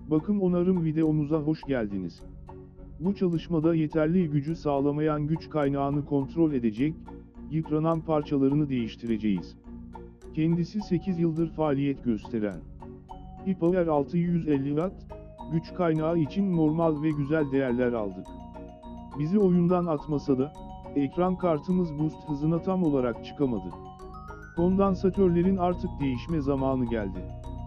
Bakım onarım videomuza hoş geldiniz. Bu çalışmada yeterli gücü sağlamayan güç kaynağını kontrol edecek, yıpranan parçalarını değiştireceğiz. Kendisi 8 yıldır faaliyet gösteren Hipower 650 Watt, güç kaynağı için normal ve güzel değerler aldık. Bizi oyundan atmasa da, ekran kartımız boost hızına tam olarak çıkamadı. Kondansatörlerin artık değişme zamanı geldi.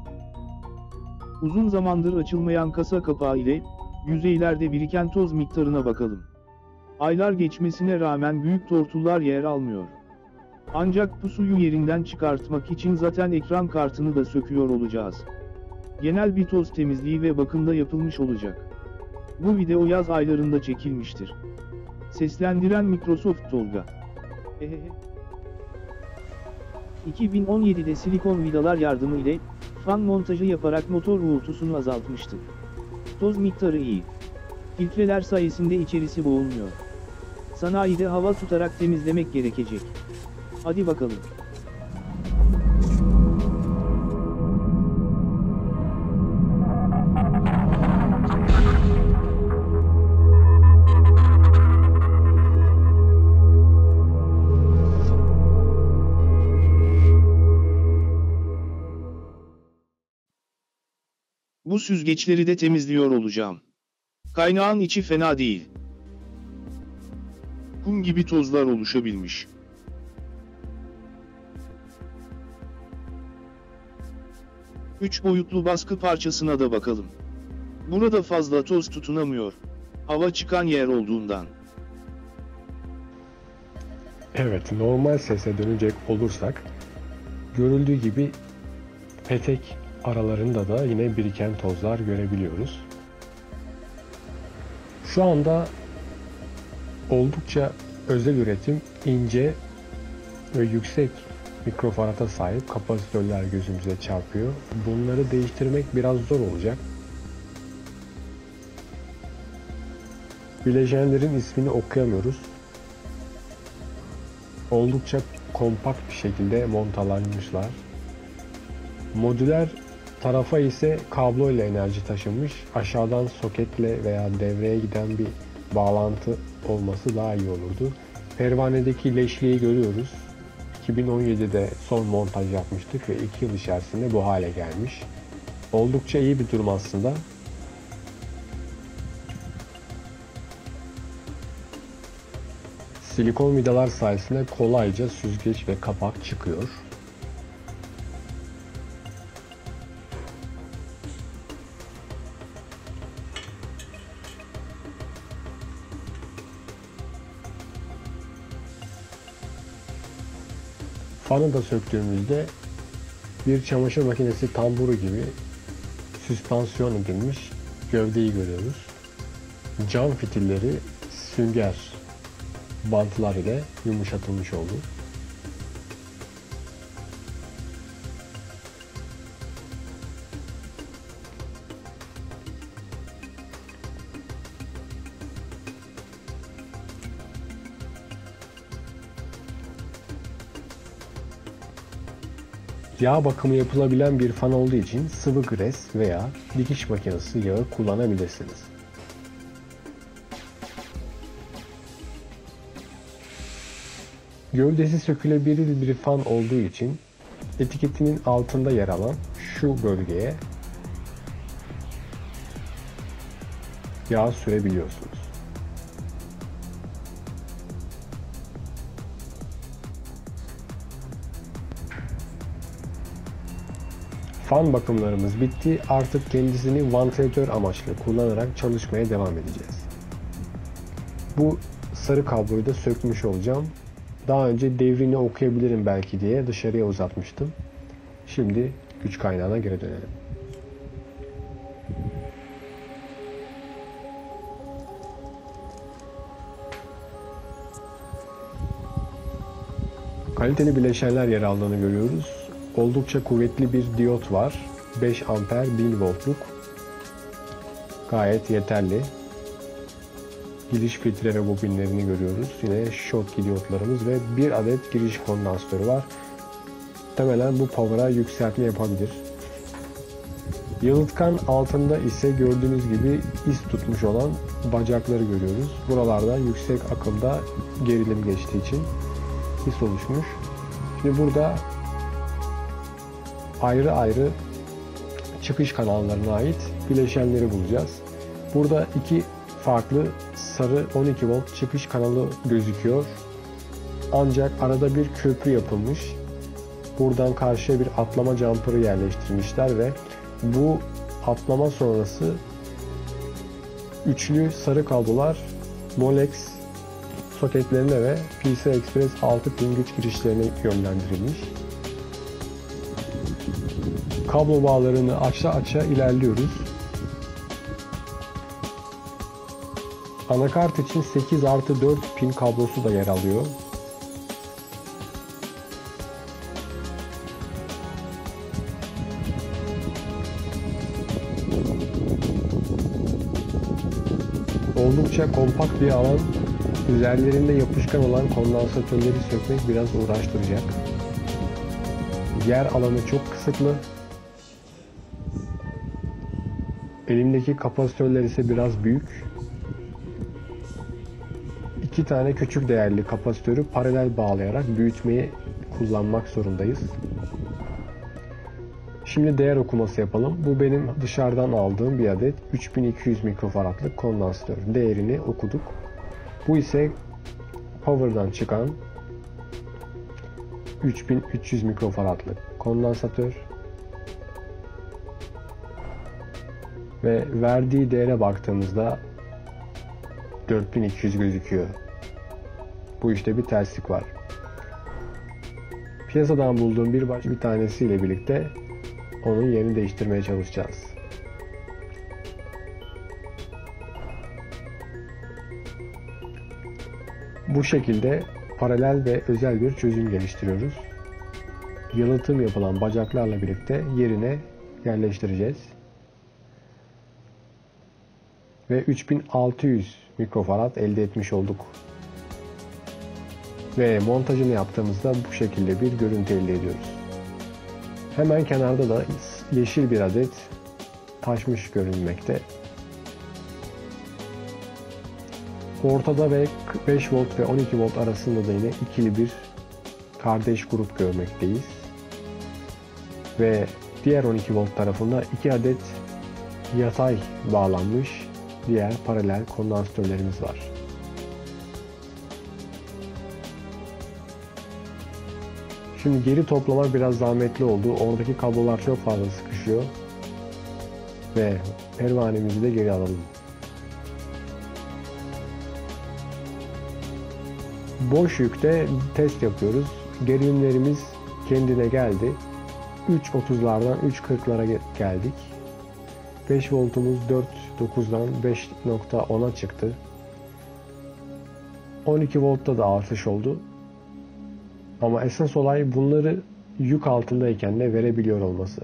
Uzun zamandır açılmayan kasa kapağı ile, yüzeylerde biriken toz miktarına bakalım. Aylar geçmesine rağmen büyük tortullar yer almıyor. Ancak bu suyu yerinden çıkartmak için zaten ekran kartını da söküyor olacağız. Genel bir toz temizliği ve bakımda yapılmış olacak. Bu video yaz aylarında çekilmiştir. Seslendiren Microsoft Tolga. 2017'de silikon vidalar yardımı ile fan montajı yaparak motor uğultusunu azaltmıştık. Toz miktarı iyi. Filtreler sayesinde içerisi boğulmuyor. Sanayide hava tutarak temizlemek gerekecek. Hadi bakalım. Bu süzgeçleri de temizliyor olacağım. Kaynağın içi fena değil. Kum gibi tozlar oluşabilmiş. Üç boyutlu baskı parçasına da bakalım. Burada fazla toz tutunamıyor. Hava çıkan yer olduğundan. Evet, normal sese dönecek olursak, görüldüğü gibi petek aralarında da yine biriken tozlar görebiliyoruz. Şu anda oldukça özel üretim, ince ve yüksek mikrofarata sahip kapasitörler gözümüze çarpıyor. Bunları değiştirmek biraz zor olacak. Bileşenlerin ismini okuyamıyoruz. Oldukça kompakt bir şekilde montalanmışlar. Modüler tarafa ise kablo ile enerji taşınmış. Aşağıdan soketle veya devreye giden bir bağlantı olması daha iyi olurdu. Pervanedeki leşliği görüyoruz. 2017'de son montaj yapmıştık ve 2 yıl içerisinde bu hale gelmiş. Oldukça iyi bir durum aslında. Silikon vidalar sayesinde kolayca süzgeç ve kapak çıkıyor. Fanı da söktüğümüzde bir çamaşır makinesi tamburu gibi süspansiyon edilmiş gövdeyi görüyoruz. Cam fitilleri sünger bantlar ile yumuşatılmış oldu. Yağ bakımı yapılabilen bir fan olduğu için sıvı gres veya dikiş makinesi yağı kullanabilirsiniz. Gövdesi sökülebilir bir fan olduğu için etiketinin altında yer alan şu bölgeye yağ sürebiliyorsunuz. Fan bakımlarımız bitti. Artık kendisini vantilatör amaçlı kullanarak çalışmaya devam edeceğiz. Bu sarı kabloyu da sökmüş olacağım. Daha önce devrini okuyabilirim belki diye dışarıya uzatmıştım. Şimdi güç kaynağına geri dönelim. Kaliteli bileşenler yer aldığını görüyoruz. Oldukça kuvvetli bir diyot var. 5 amper 1000 voltluk. Gayet yeterli. Giriş filtre ve bobinlerini görüyoruz. Yine Schottky diyotlarımız ve bir adet giriş kondansatörü var. Muhtemelen bu power'a yükseltme yapabilir. Yalıtkan altında ise gördüğünüz gibi iz tutmuş olan bacakları görüyoruz. Buralarda yüksek akımda gerilim geçtiği için is oluşmuş. Şimdi burada ayrı ayrı çıkış kanallarına ait bileşenleri bulacağız. Burada iki farklı sarı 12 volt çıkış kanalı gözüküyor. Ancak arada bir köprü yapılmış. Buradan karşıya bir atlama jumper'ı yerleştirmişler ve bu atlama sonrası üçlü sarı kablolar Molex soketlerine ve PCI Express 6 pin güç girişlerine yönlendirilmiş. Kablo bağlarını aça ilerliyoruz. Anakart için 8+4 pin kablosu da yer alıyor. Oldukça kompakt bir alan. Üzerlerinde yapışkan olan kondansatörleri sökmek biraz uğraştıracak. Yer alanı çok kısıtlı. Elimdeki kapasitörler ise biraz büyük. İki tane küçük değerli kapasitörü paralel bağlayarak büyütmeyi kullanmak zorundayız. Şimdi değer okuması yapalım. Bu benim dışarıdan aldığım bir adet 3200 mikrofaradlık kondansatör. Değerini okuduk. Bu ise power'dan çıkan 3300 mikrofaradlık kondansatör. Ve verdiği değere baktığımızda 4200 gözüküyor. Bu işte bir terslik var. Piyasadan bulduğum bir tanesiyle birlikte onun yerini değiştirmeye çalışacağız. Bu şekilde paralel ve özel bir çözüm geliştiriyoruz. Yalıtım yapılan bacaklarla birlikte yerine yerleştireceğiz. Ve 3600 mikrofarad elde etmiş olduk. Ve montajını yaptığımızda bu şekilde bir görüntü elde ediyoruz. Hemen kenarda da yeşil bir adet taşmış görünmekte. Ortada ve 5 volt ve 12 volt arasında da yine ikili bir kardeş grup görmekteyiz. Ve diğer 12 volt tarafında 2 adet yatay bağlanmış diğer paralel kondansatörlerimiz var. Şimdi geri toplamak biraz zahmetli oldu. Oradaki kablolar çok fazla sıkışıyor. Ve pervanemizi de geri alalım. Boş yükte test yapıyoruz. Gerilimlerimiz kendine geldi. 3.30'lardan 3.40'lara geldik. 5 voltumuz 4.9'dan 5.10'a çıktı. 12 voltta da artış oldu. Ama esas olay bunları yük altındayken de verebiliyor olması.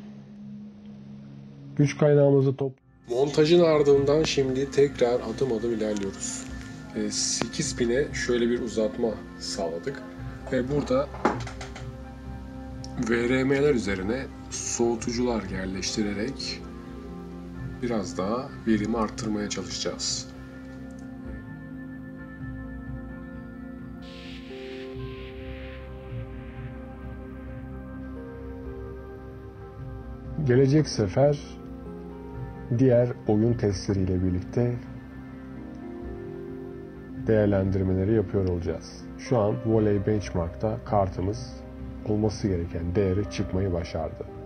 Güç kaynağımızı Montajın ardından şimdi tekrar adım adım ilerliyoruz. 8 pine şöyle bir uzatma sağladık. Ve burada VRM'ler üzerine soğutucular yerleştirerek biraz daha verimi arttırmaya çalışacağız. Gelecek sefer diğer oyun testleriyle birlikte değerlendirmeleri yapıyor olacağız. Şu an Voley Benchmark'ta kartımız olması gereken değeri çıkmayı başardı.